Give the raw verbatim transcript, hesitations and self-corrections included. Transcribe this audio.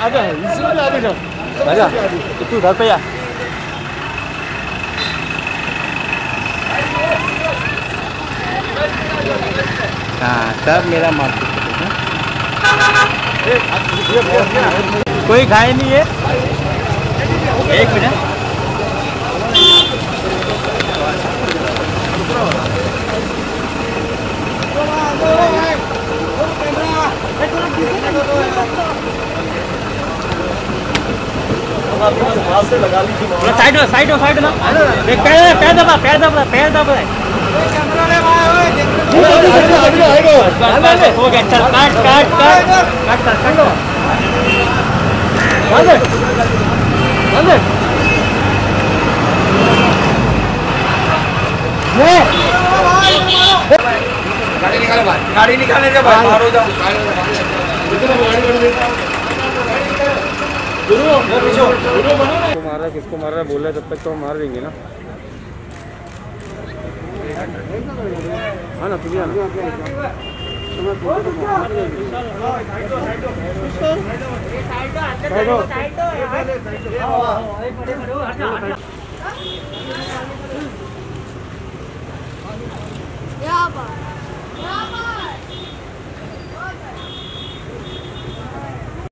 आजा इसमें आगे जाओ आजा तू घर पे आ। हाँ सब मेरा मार्केट कोई खाए नहीं है। एक मिनट साइड हो साइड हो साइड हो पैर पैर दबा पैर दबा पैर दबा हो गया। चल काट काट काट काट काट काटो बंद बंद गाड़ी निकाले भाई गाड़ी निकालने के बाद बाहर हो जाओ। मार रहा है किसको मार रहा है बोल रहा है तब तक तो मार देंगे ना। हाँ ना तुझे आना